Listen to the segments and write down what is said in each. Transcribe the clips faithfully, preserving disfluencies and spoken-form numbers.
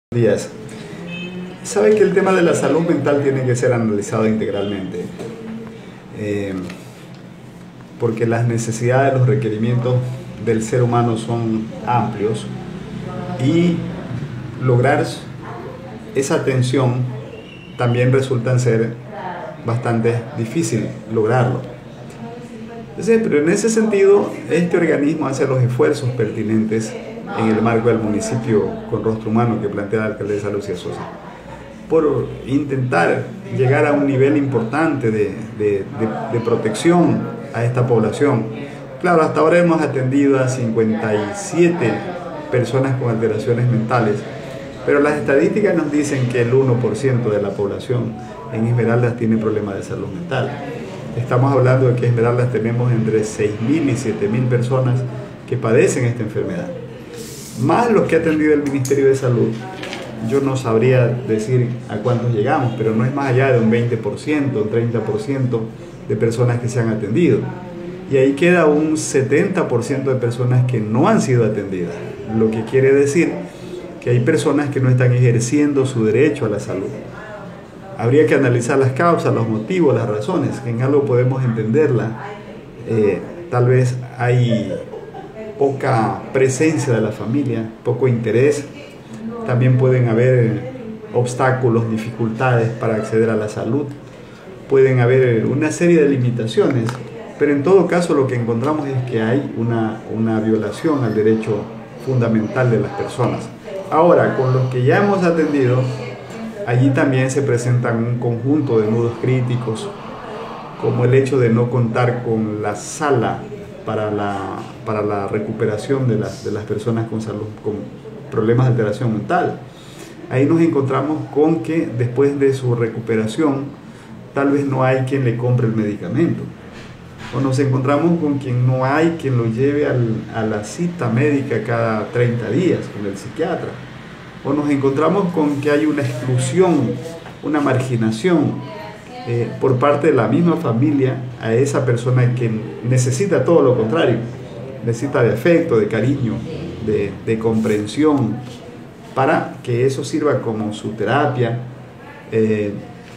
Días. Sabe que el tema de la salud mental tiene que ser analizado integralmente, eh, porque las necesidades, los requerimientos del ser humano son amplios y lograr esa atención también resulta ser bastante difícil lograrlo. Entonces, pero en ese sentido, este organismo hace los esfuerzos pertinentes en el marco del municipio con rostro humano que plantea la alcaldesa Lucía Sosa, por intentar llegar a un nivel importante de, de, de, de protección a esta población. Claro, hasta ahora hemos atendido a cincuenta y siete personas con alteraciones mentales, pero las estadísticas nos dicen que el uno por ciento de la población en Esmeraldas tiene problemas de salud mental. Estamos hablando de que en Esmeraldas tenemos entre seis mil y siete mil personas que padecen esta enfermedad. Más los que ha atendido el Ministerio de Salud, yo no sabría decir a cuántos llegamos, pero no es más allá de un veinte por ciento, un treinta por ciento de personas que se han atendido. Y ahí queda un setenta por ciento de personas que no han sido atendidas, lo que quiere decir que hay personas que no están ejerciendo su derecho a la salud. Habría que analizar las causas, los motivos, las razones, que en algo podemos entenderla. Eh, tal vez hay poca presencia de la familia, poco interés, también pueden haber obstáculos, dificultades para acceder a la salud, pueden haber una serie de limitaciones, pero en todo caso lo que encontramos es que hay una, una violación al derecho fundamental de las personas. Ahora, con los que ya hemos atendido, allí también se presentan un conjunto de nudos críticos, como el hecho de no contar con la sala para la, para la recuperación de las, de las personas con, salud, con problemas de alteración mental. Ahí nos encontramos con que después de su recuperación tal vez no hay quien le compre el medicamento, o nos encontramos con quien no hay quien lo lleve al, a la cita médica cada treinta días con el psiquiatra, o nos encontramos con que hay una exclusión, una marginación Eh, por parte de la misma familia a esa persona que necesita todo lo contrario, necesita de afecto, de cariño, de, de comprensión, para que eso sirva como su terapia eh,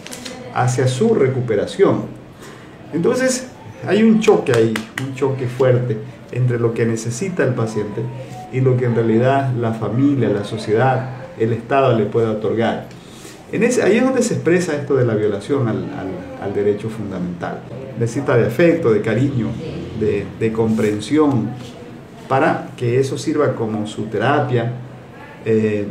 hacia su recuperación. Entonces hay un choque ahí, un choque fuerte entre lo que necesita el paciente y lo que en realidad la familia, la sociedad, el Estado le puede otorgar. En ese, ahí es donde se expresa esto de la violación al, al, al derecho fundamental. Necesita de afecto, de cariño, de, de comprensión, para que eso sirva como su terapia eh,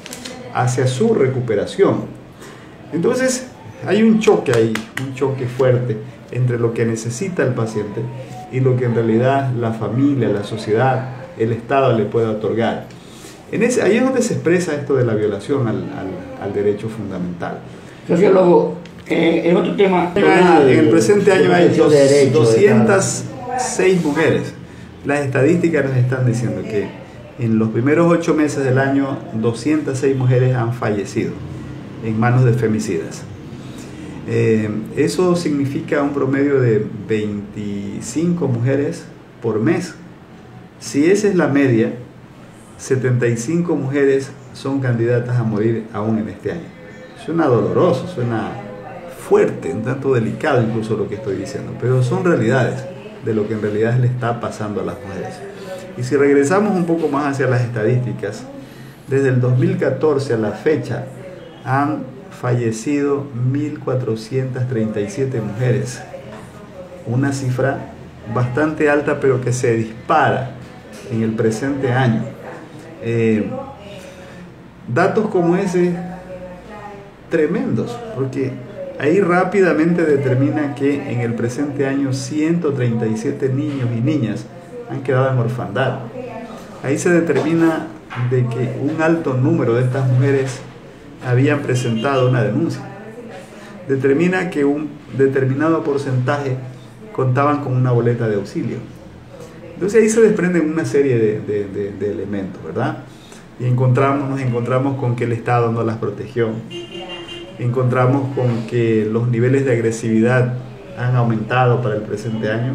hacia su recuperación. Entonces hay un choque ahí, un choque fuerte entre lo que necesita el paciente y lo que en realidad la familia, la sociedad, el Estado le puede otorgar. En ese, ahí es donde se expresa esto de la violación al, al, al derecho fundamental. Sociólogo, eh, en otro tema... En el presente año hay dos, doscientas seis mujeres. Las estadísticas nos están diciendo que en los primeros ocho meses del año, doscientas seis mujeres han fallecido en manos de femicidas. Eh, eso significa un promedio de veinticinco mujeres por mes. Si esa es la media, setenta y cinco mujeres son candidatas a morir aún en este año. Suena doloroso, suena fuerte, un tanto delicado incluso lo que estoy diciendo, pero son realidades de lo que en realidad le está pasando a las mujeres. Y si regresamos un poco más hacia las estadísticas, desde el dos mil catorce a la fecha han fallecido mil cuatrocientas treinta y siete mujeres, una cifra bastante alta pero que se dispara en el presente año. Eh, datos como ese tremendos, porque ahí rápidamente determina que en el presente año ciento treinta y siete niños y niñas han quedado en orfandad. Ahí se determina de que un alto número de estas mujeres habían presentado una denuncia. Determina que un determinado porcentaje contaban con una boleta de auxilio. Entonces ahí se desprenden una serie de, de, de, de elementos, ¿verdad? Y encontramos, nos encontramos con que el Estado no las protegió. Encontramos con que los niveles de agresividad han aumentado para el presente año.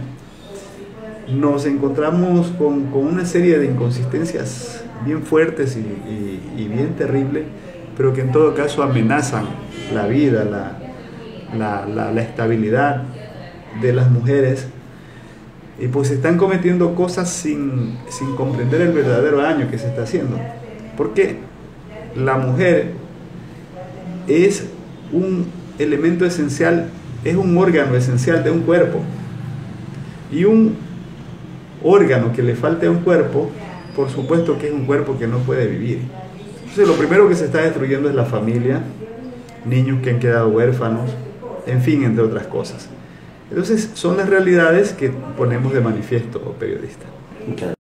Nos encontramos con, con una serie de inconsistencias bien fuertes y, y, y bien terribles pero que en todo caso amenazan la vida, la, la, la, la estabilidad de las mujeres, y pues están cometiendo cosas sin, sin comprender el verdadero daño que se está haciendo, porque la mujer es un elemento esencial, es un órgano esencial de un cuerpo, y un órgano que le falte a un cuerpo, por supuesto que es un cuerpo que no puede vivir. Entonces lo primero que se está destruyendo es la familia, niños que han quedado huérfanos, en fin, entre otras cosas. Entonces son las realidades que ponemos de manifiesto, periodista. Muchas